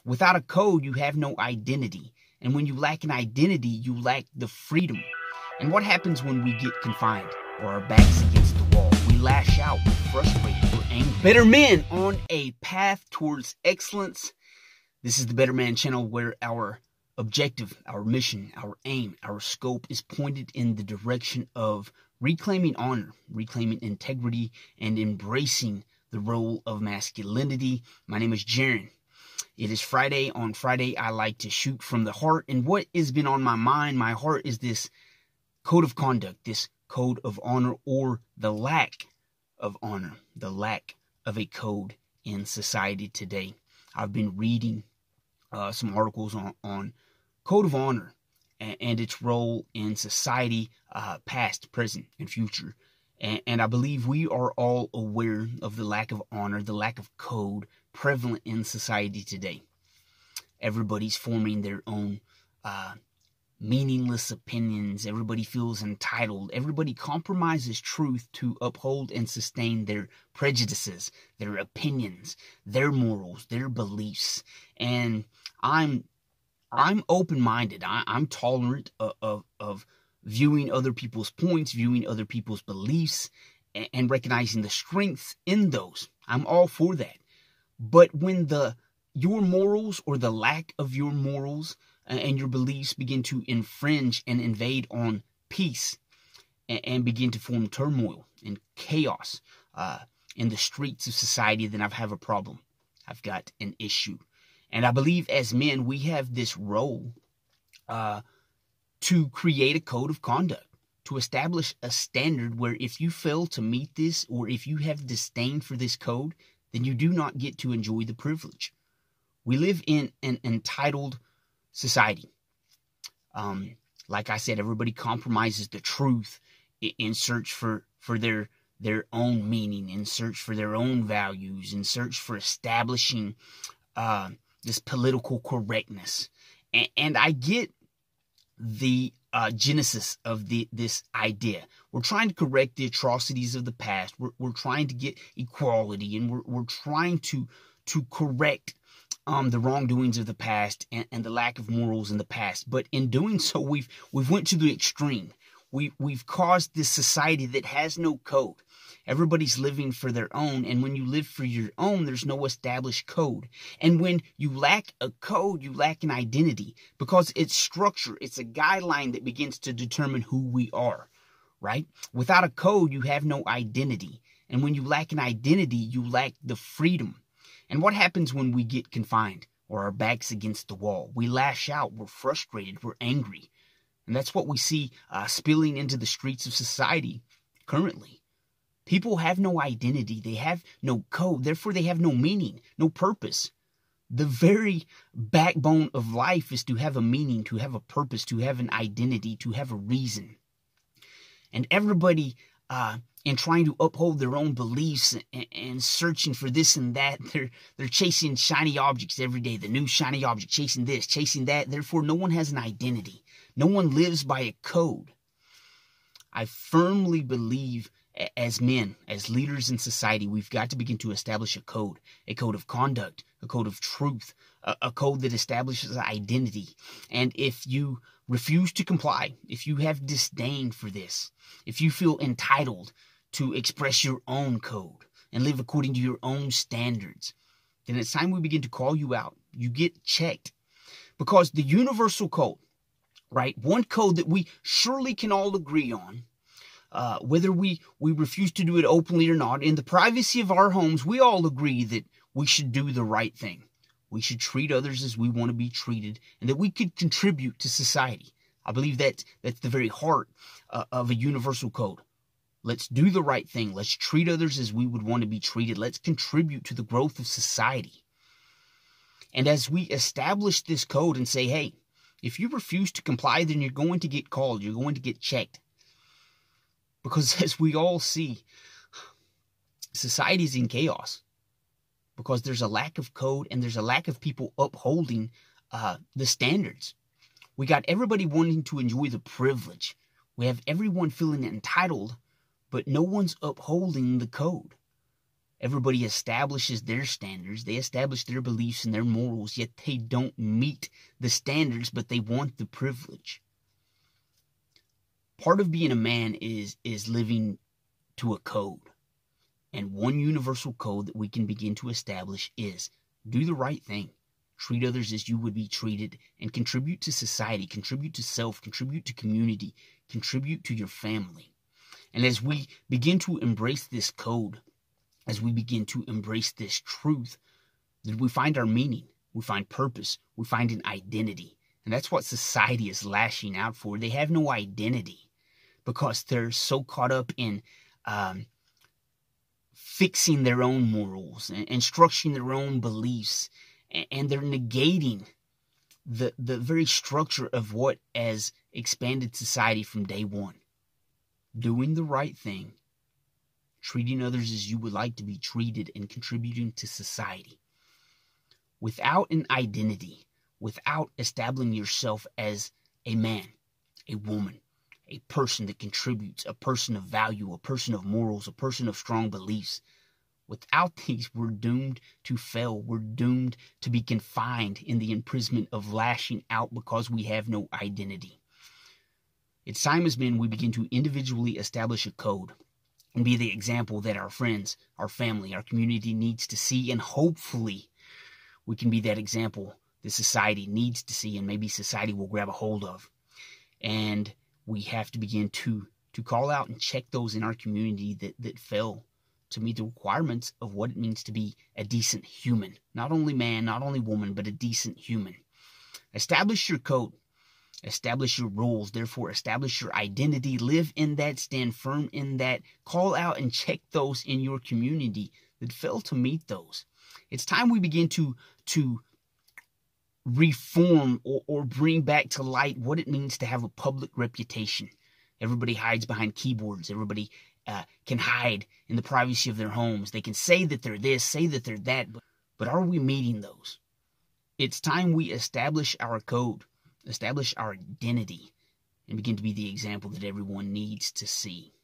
Without a code, you have no identity. And when you lack an identity, you lack the freedom. And what happens when we get confined or our backs against the wall? We lash out, we're frustrated, we're angry. Better men on a path towards excellence. This is the Better Man channel, where our objective, our mission, our aim, our scope is pointed in the direction of reclaiming honor, reclaiming integrity, and embracing the role of masculinity. My name is Jaron. It is Friday. On Friday, I like to shoot from the heart. And what has been on my mind, my heart, is this code of conduct, this code of honor, or the lack of honor, the lack of a code in society today. I've been reading some articles on code of honor and its role in society, past, present, and future. And I believe we are all aware of the lack of honor, the lack of code prevalent in society today. Everybody's forming their own meaningless opinions. Everybody feels entitled. Everybody compromises truth to uphold and sustain their prejudices, their opinions, their morals, their beliefs. And I'm open-minded. I'm tolerant of viewing other people's points, viewing other people's beliefs, and recognizing the strengths in those. I'm all for that. But when your morals, or the lack of your morals and your beliefs, begin to infringe and invade on peace and begin to form turmoil and chaos in the streets of society, then I have a problem. I've got an issue. And I believe as men, we have this role to create a code of conduct, to establish a standard where if you fail to meet this, or if you have disdain for this code, then you do not get to enjoy the privilege. We live in an entitled society. Like I said, everybody compromises the truth in search for their own meaning, in search for their own values, in search for establishing this political correctness. And I get the genesis of this idea. We're trying to correct the atrocities of the past. We're trying to get equality, and we're trying to correct the wrongdoings of the past and the lack of morals in the past. But in doing so, we've went to the extreme. We've caused this society that has no code. Everybody's living for their own, and when you live for your own, there's no established code. And when you lack a code, you lack an identity, because it's structure. It's a guideline that begins to determine who we are, right? Without a code, you have no identity. And when you lack an identity, you lack the freedom. And what happens when we get confined or our backs against the wall? We lash out, we're frustrated, we're angry. And that's what we see spilling into the streets of society currently. People have no identity. They have no code. Therefore, they have no meaning, no purpose. The very backbone of life is to have a meaning, to have a purpose, to have an identity, to have a reason. And everybody, in trying to uphold their own beliefs and searching for this and that, they're chasing shiny objects every day. The new shiny object, chasing this, chasing that. Therefore, no one has an identity. No one lives by a code. I firmly believe as men, as leaders in society, we've got to begin to establish a code of conduct, a code of truth, a code that establishes identity. And if you refuse to comply, if you have disdain for this, if you feel entitled to express your own code and live according to your own standards, then it's time we begin to call you out. You get checked. Because the universal code, right, one code that we surely can all agree on, whether we refuse to do it openly or not, in the privacy of our homes, we all agree that we should do the right thing. We should treat others as we want to be treated, and that we could contribute to society. I believe that's the very heart of a universal code. Let's do the right thing. Let's treat others as we would want to be treated. Let's contribute to the growth of society. And as we establish this code and say, hey, if you refuse to comply, then you're going to get called. You're going to get checked. Because as we all see, society is in chaos. Because there's a lack of code, and there's a lack of people upholding the standards. We got everybody wanting to enjoy the privilege. We have everyone feeling entitled, but no one's upholding the code. Everybody establishes their standards. They establish their beliefs and their morals, yet they don't meet the standards, but they want the privilege. Part of being a man is living to a code. And one universal code that we can begin to establish is do the right thing. Treat others as you would be treated, and contribute to society, contribute to self, contribute to community, contribute to your family. And as we begin to embrace this code, as we begin to embrace this truth, that we find our meaning, we find purpose, we find an identity. And that's what society is lashing out for. They have no identity because they're so caught up in fixing their own morals and structuring their own beliefs. And they're negating the very structure of what has expanded society from day one. Doing the right thing, treating others as you would like to be treated, and contributing to society. Without an identity, without establishing yourself as a man, a woman, a person that contributes, a person of value, a person of morals, a person of strong beliefs, without these, we're doomed to fail. We're doomed to be confined in the imprisonment of lashing out because we have no identity. It's time as men we begin to individually establish a code and be the example that our friends, our family, our community needs to see, and hopefully we can be that example that society needs to see, and maybe society will grab a hold of. And we have to begin to call out and check those in our community that fail to meet the requirements of what it means to be a decent human. Not only man, not only woman, but a decent human. Establish your code. Establish your rules, therefore establish your identity, live in that, stand firm in that, call out and check those in your community that fail to meet those. It's time we begin to reform or bring back to light what it means to have a public reputation. Everybody hides behind keyboards. Everybody can hide in the privacy of their homes. They can say that they're this, say that they're that, but are we meeting those? It's time we establish our code, establish our identity, and begin to be the example that everyone needs to see.